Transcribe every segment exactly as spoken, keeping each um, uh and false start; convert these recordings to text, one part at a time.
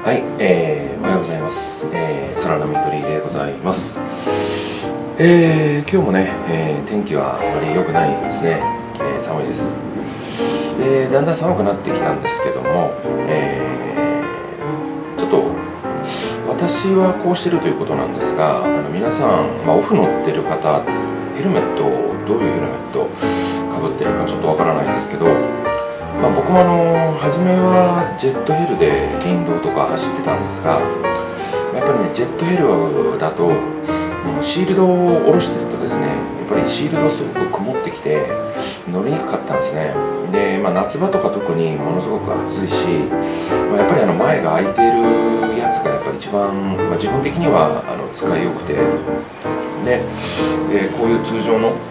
はい、えー、おはようございます。えー、空波鳥居でございます。えー、今日もね、えー、天気はあまり良くないですね。えー、寒いです。で、だんだん寒くなってきたんですけども、えー、ちょっと私はこうしてるということなんですが、あの皆さん、まあ、オフ乗ってる方、ヘルメットをどういうヘルメットかぶってるかちょっとわからないんですけど、まあ、僕もあの初めはジェットヘルで林道とか走ってたんですが、やっぱりねジェットヘルだとシールドを下ろしてるとですね、やっぱりシールドすごく曇ってきて乗りにくかったんですね。で、まあ、夏場とか特にものすごく暑いし、まあ、やっぱりあの前が開いているやつがやっぱり一番、まあ、自分的にはあの使いよくて、で、えー、こういう通常の、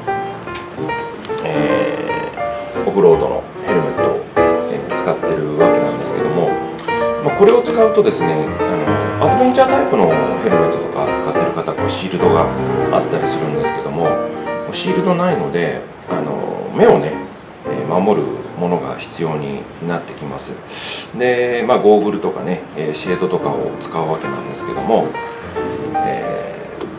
えー、オフロードのヘルメットを、えー、使ってるわけなんですけども、まあ、これを使うとですね、あのアドベンチャータイプのヘルメットとか使ってる方はシールドがあったりするんですけども、シールドないのであの目をね守るものが必要になってきます。で、まあ、ゴーグルとかねシェードとかを使うわけなんですけども、えー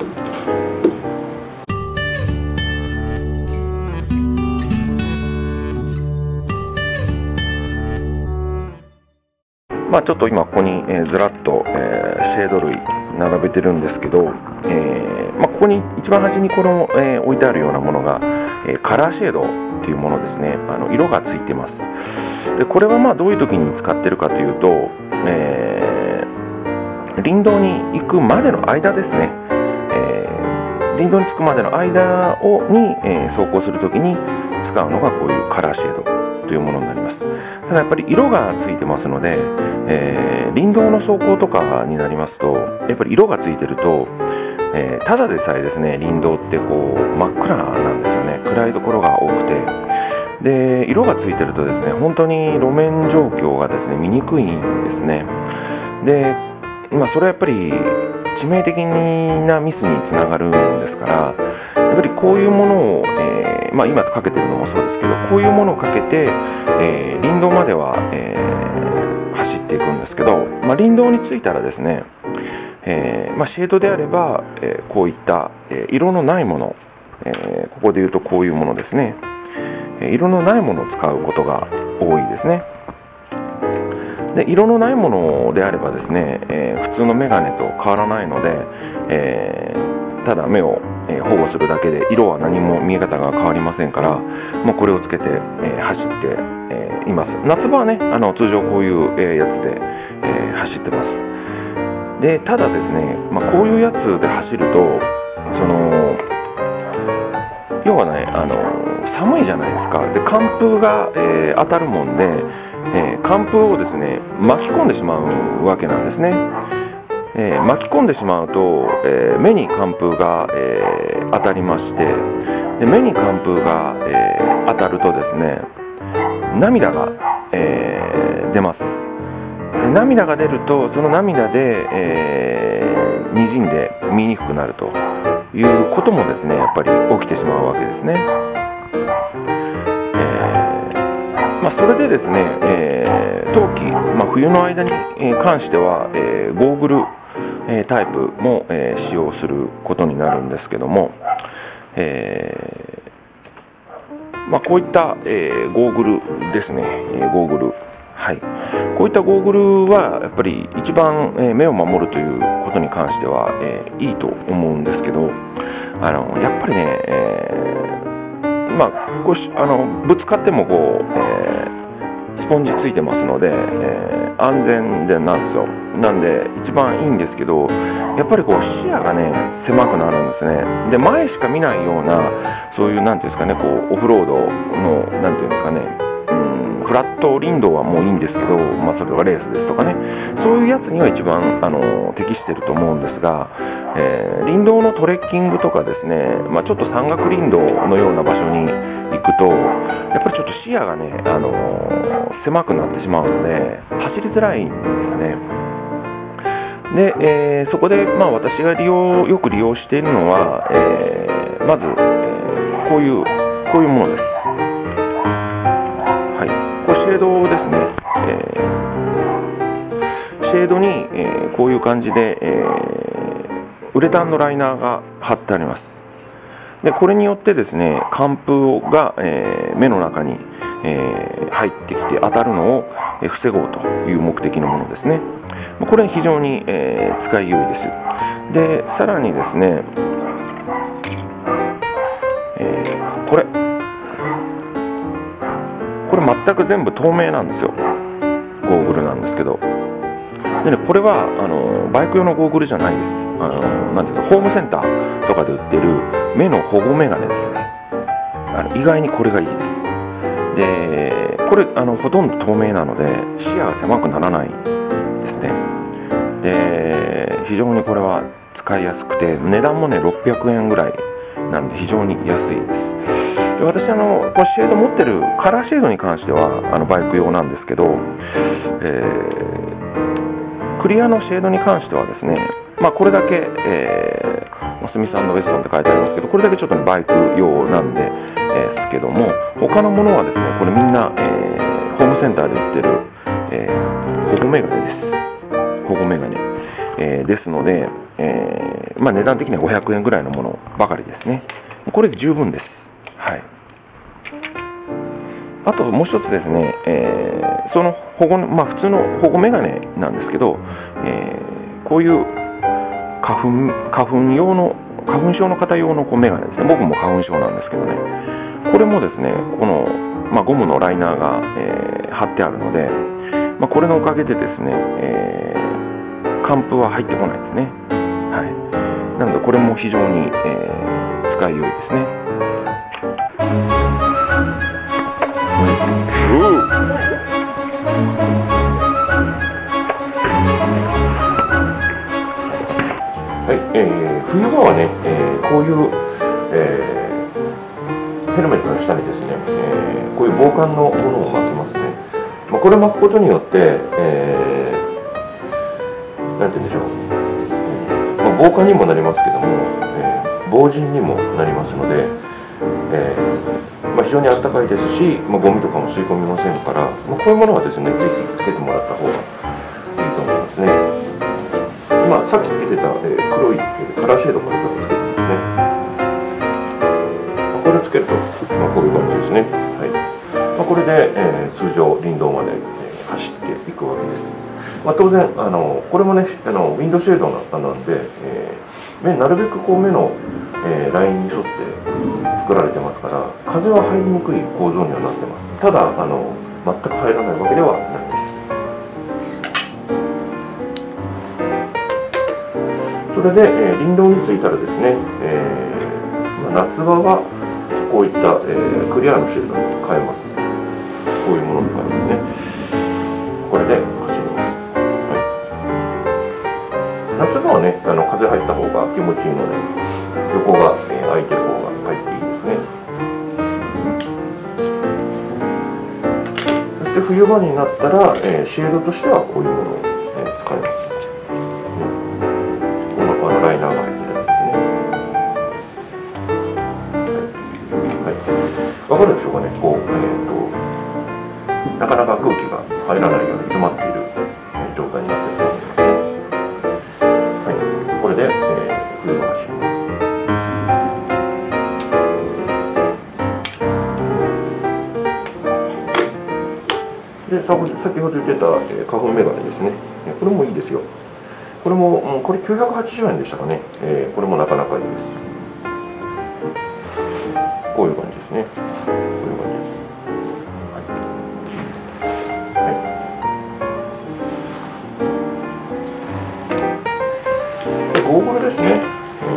まあ、ちょっと今ここに、えー、ずらっと、えー、シェード類並べてるんですけど、えーまあ、ここに一番端にこの、えー、置いてあるようなものが、えー、カラーシェードっていうものですね。あの色がついてます。でこれはまあどういう時に使ってるかというと、えー、林道に行くまでの間ですね、えー、林道に着くまでの間をに、えー、走行するときに使うのがこういうカラーシェードというものになります。ただやっぱり色がついてますので、えー、林道の走行とかになりますと、やっぱり色がついてると、えー、ただでさえですね、林道ってこう真っ暗なんですよね。暗いところが多くて、で色がついてるとですね、本当に路面状況がですね見にくいんですね。で、まあ、それはやっぱり致命的なミスにつながるんですから、やっぱりこういうものを、えーまあ、今かけてるのもそうですけど、こういうものをかけて、えー、林道までは、えー、走っていくんですけど、まあ、林道に着いたらですね、えーまあ、シェードであれば、えー、こういった、えー、色のないもの、えー、ここで言うとこういうものですね、えー、色のないものを使うことが多いですね。で色のないものであればですね、えー、普通のメガネと変わらないので、えー、ただ目を、えー、保護するだけで色は何も見え方が変わりませんから、もうこれをつけて、えー、走って、えー、います。夏場はね、あの通常こういう、えー、やつで、えー、走ってます。でただですね、まあ、こういうやつで走ると、その要はね、あの寒いじゃないですか。で寒風が、えー、当たるもんで、えー、寒風をですね巻き込んでしまうわけなんですね。えー、巻き込んでしまうと、えー、目に寒風が、えー、当たりまして、で目に寒風が、えー、当たるとですね、涙が、えー、出ます。で涙が出ると、その涙で、えー、にじんで見にくくなるということもですね、やっぱり起きてしまうわけですね。まあ、それでですね、えー、冬季、まあ、冬の間に関しては、えー、ゴーグル、えー、タイプも、えー、使用することになるんですけども、えーまあ、こういった、えー、ゴーグルですね、えー、ゴーグル、はい、こういったゴーグルはやっぱり一番、えー、目を守るということに関しては、えー、いいと思うんですけど、あのやっぱりね、えーまあ、こうしあのぶつかってもこう、えー、スポンジついてますので、えー、安全でなんですよ。なんで一番いいんですけど、やっぱりこう視野がね狭くなるんですね。で前しか見ないような、そういうなんていうんですかね、こうオフロードのなんていうんですかね、うんフラット林道はもういいんですけど、まあ、それがレースですとかね、そういうやつには一番あの適していると思うんですが、えー、林道のトレッキングとかですね、まあ、ちょっと山岳林道のような場所に行くと、やっぱりちょっと視野がね、あのー、狭くなってしまうので走りづらいんですね。で、えー、そこで、まあ、私が利用よく利用しているのは、えー、まず、えー、こういうこういうものです。はい、これシェードですね。えー、シェーェードに、えー、こういう感じで、えー、ウレタンのライナーが貼ってあります。でこれによってですね、寒風が、えー、目の中に、えー、入ってきて当たるのを防ごうという目的のものですね。これ非常に、えー、使い良いです。でさらにですね、えー、これこれ全く全部透明なんですよ。ゴーグルなんですけど、で、ね、これはあのバイク用のゴーグルじゃないです。あのなんていうか、ホームセンターとかで売ってる目の保護メガネですね。あの意外にこれがいいです。でこれあのほとんど透明なので視野が狭くならないですね。で非常にこれは使いやすくて、値段もねろっぴゃくえんぐらいなんで非常に安いです。で私あのこのシェード持ってるカラーシェードに関してはあのバイク用なんですけど、えー、クリアのシェードに関してはですね、まあ、これだけ、えー、スミス&ウェッソンって書いてありますけど、これだけちょっと、ね、バイク用なんで、えー、ですけども、他のものはですね、これみんな、えー、ホームセンターで売ってる、えー、保護メガネです。保護メガネ、えー、ですので、えーまあ、値段的にはごひゃくえんぐらいのものばかりですね。これで十分です。はい。あともう一つですね、えー、その保護、まあ、普通の保護メガネなんですけど、えー、こういう花粉、花粉用の、花粉症の方用のこうメガネですね。僕も花粉症なんですけどね。これもですね、この、まあ、ゴムのライナーが、えー、貼ってあるので、まあ、これのおかげでですね、えー、寒風は入ってこないですね。はい。なのでこれも非常に、えー、使い良いですね。はい、えー、冬場はね、えー、こういう、えー、ヘルメットの下にですね、えー、こういう防寒のものを巻きますね。まあ、これを巻くことによって、えー、なんて言うんでしょう、まあ、防寒にもなりますけども、えー、防塵にもなりますので、えーまあ、非常に暖かいですし、まあ、ゴミとかも吸い込みませんから、まあ、こういうものはですね、ぜひつけてもらった方がいいと思いますね。今さっきつけてた、えー、黒い、えー、カラーシェードからちょっとつけてますね。まあ、これをつけると、まあ、こういう感じですね。はい。まあ、これで、えー、通常林道まで、えー、走っていくわけです。まあ、当然あのこれもね、あのウィンドシェードなんで、えー、目なるべくこう目の、えー、ラインに沿って作られてますから、風は入りにくい構造にはなってます。ただあの全く入らないわけではないです。それで、えー、林道に着いたらですね、えーまあ、夏場はこういった、えー、クリアのシールドに変えます。こういうものに変えますね。これで走ります。はい、夏場はね、あの風入った方が気持ちいいので、横が、えー、開いてる方が入っていいですね。そして冬場になったら、えー、シェードとしてはこういうものを、えー、使います。ライナーが入ってるやつですね。はい。わ、はい、かるでしょうかね。こう、えーと、なかなか空気が入らないように詰まっている状態になっていると思いますね。はい。これで、えー、冬が走ります。で、先ほど言ってた、えー、花粉メガネですね。これもいいですよ。これも、これきゅうひゃくはちじゅうえんでしたかね、えー、これもなかなかいいです。こういう感じですね。こういう感じです。はい。はい、ゴーグルですね。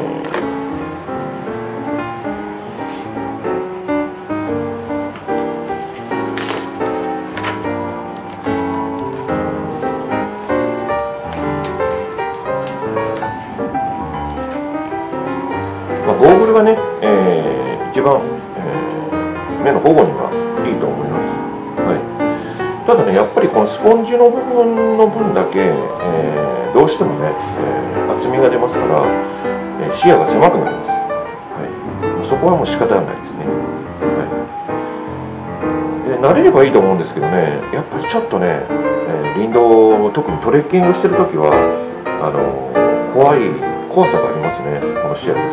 ゴーグルがね、えー、一番、えー、目の保護にはいいと思います。はい、ただね、やっぱりこのスポンジの部分の分だけ、えー、どうしてもね、えー、厚みが出ますから、えー、視野が狭くなります。はい、そこはもう仕方ないですね。はい、でー、慣れればいいと思うんですけどね、やっぱりちょっとね、えー、林道、特にトレッキングしてるときはあのー、怖い怖さがありますね、この視野です。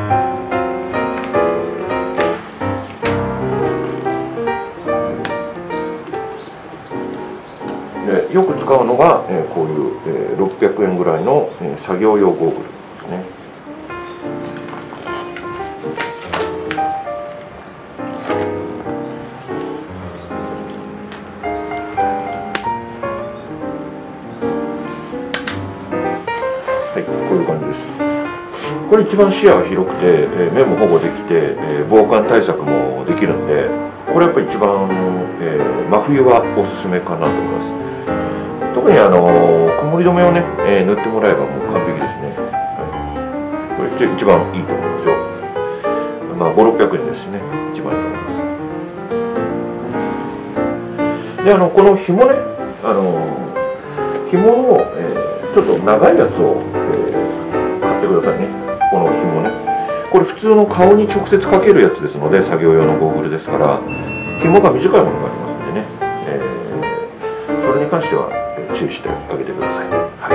でよく使うのが、えー、こういう、えー、ろっぴゃくえんぐらいの、えー、作業用ゴーグルですね。はい、こういう感じです。これ一番視野が広くて、えー、目も保護できて、えー、防寒対策もできるんで、これやっぱり一番、えー、真冬はおすすめかなと思います。特にあの曇り止めをね、えー、塗ってもらえばもう完璧ですね。はい、これ一番いいと思いますよ。まあご、ろっぴゃくえんですしね、一番いいと思います。で、あのこの紐ね、あの紐の、えー、ちょっと長いやつを、えー、買ってくださいね。この紐ね。これ普通の顔に直接かけるやつですので、作業用のゴーグルですから、紐が短いものがありますんでね、えー、それに関しては注意してあげてください。はい。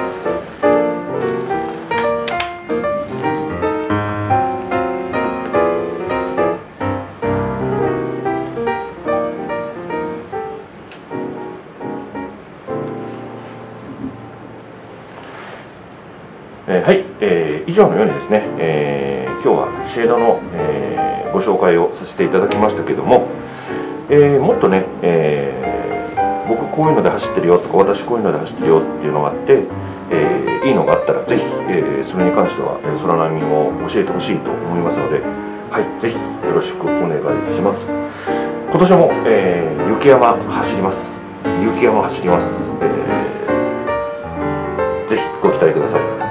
えー、はい、えー、以上のようにですね、えー、今日はシェードの、えー、ご紹介をさせていただきましたけども、えー、もっとね、えー、僕こういうので走ってるよとか、私こういうので走ってるよっていうのがあって、えー、いいのがあったらぜひ、えー、それに関しては空波を教えてほしいと思いますので、はい、ぜひよろしくお願いします。今年も、えー、雪山走ります。雪山走ります。えー、ぜひご期待ください。